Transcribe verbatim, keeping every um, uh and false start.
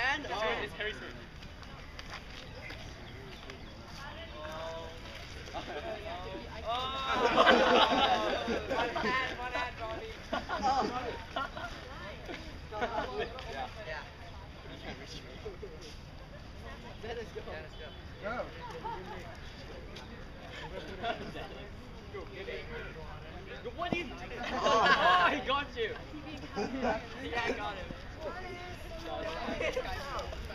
hand? It's, Oh. Harry- it's Harry's turn. One hand, one hand, Ronnie. Yeah. Yeah. Dennis, go. Dennis, go. Go. Go, get it. Go, what is Oh, he got you. Yeah, I got him. No, it's fine.